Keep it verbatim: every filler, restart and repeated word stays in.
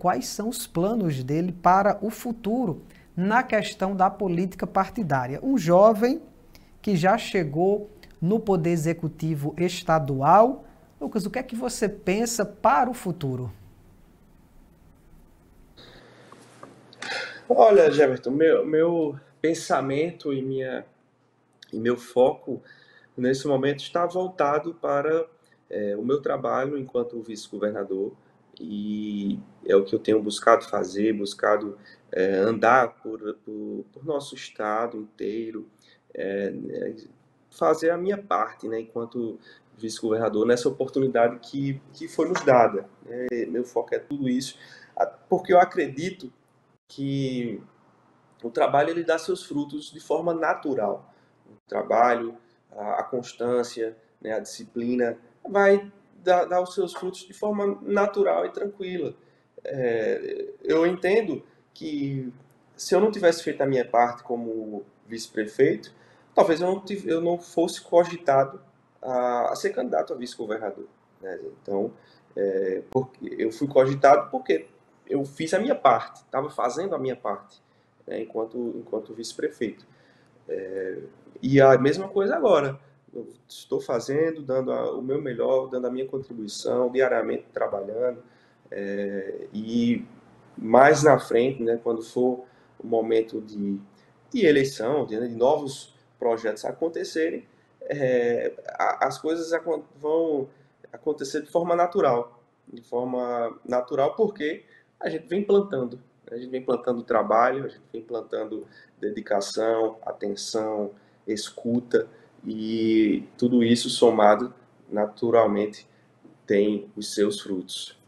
quais são os planos dele para o futuro na questão da política partidária. Um jovem que já chegou no Poder Executivo Estadual. Lucas, o que é que você pensa para o futuro? Olha, Jefferson, meu, meu pensamento e, minha, e meu foco nesse momento está voltado para é, o meu trabalho enquanto vice-governador, e é o que eu tenho buscado fazer, buscado é, andar por, por, por nosso estado inteiro, é, fazer a minha parte, né, enquanto vice-governador, nessa oportunidade que, que foi nos dada. É, meu foco é tudo isso, porque eu acredito que o trabalho ele dá seus frutos de forma natural. O trabalho, a, a constância, né, a disciplina vai dar, dar os seus frutos de forma natural e tranquila. É, eu entendo que se eu não tivesse feito a minha parte como vice-prefeito, talvez eu não, tive, eu não fosse cogitado a, a ser candidato a vice-governador. Né? Então, é, porque eu fui cogitado porque eu fiz a minha parte, estava fazendo a minha parte, né, enquanto, enquanto vice-prefeito. É, e a mesma coisa agora. Eu estou fazendo, dando a, o meu melhor, dando a minha contribuição, diariamente trabalhando. É, e mais na frente, né, quando for o momento de, de eleição, de, de novos projetos acontecerem, é, a, as coisas vão acontecer de forma natural. De forma natural porque a gente vem plantando. A gente vem plantando trabalho, a gente vem plantando dedicação, atenção, escuta, e tudo isso somado, naturalmente, tem os seus frutos.